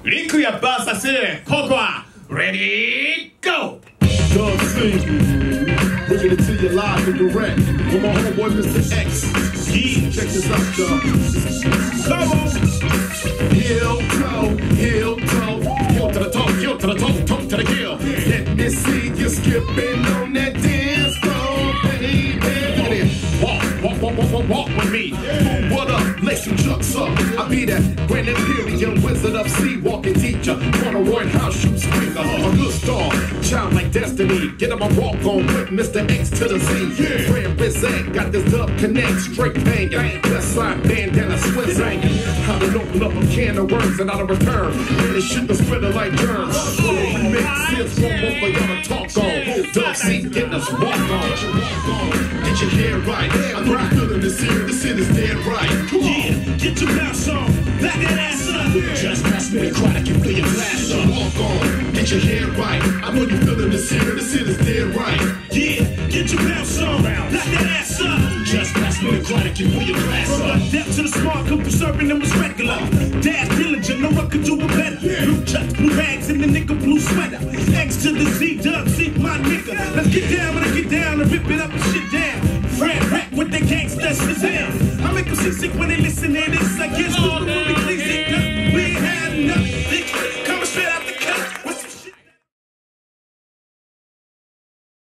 Rikuya vs ココア Ready Go! Dub C, bringing it to you live and direct. With my homeboy Mr. X. Yeah. Check this out, dog. Come on! Heel to the toe, heel to the toe, toe to the heel. Let me see you skipping on that dance floor, baby. Look at it. Walk with me. What up? Lace some chucks up. I be that Grand Imperial Wizard of Sea, walking teacher. Corner Roy House shoot springer. A good star, child like destiny. Get on my walk on with Mr. X to the Z. Yeah. Fred Rizak got this dub connect straight banging. West side bandana Swiss hanging. How to open up a can of worms and out of return. Really shit the spreader like germs. Remix is one more for y'all to talk on. Dub C getting us walk on. Get your hair right. I know you feeling this here. This shit is dead right. Yeah, get your mouse on, back that ass up. Just pass me the chronic and fill your glass up. Walk on, get your hair right. I know you feeling this here. This shit is dead right. Yeah, get your mouse on, back that ass up. Just pass me the chronic and fill your glass up. From the depth to the smart, couple serving them was regular. Dash diligent, no one could do it better. Blue chucks, blue bags, and the nigga blue sweater. X to the Z, dub, see my nigga. Let's get down when I get down and rip it up and shit down. Fred rap with the gangsta Shazam. I make them sick when they listen to this. I guess we ain't had enough.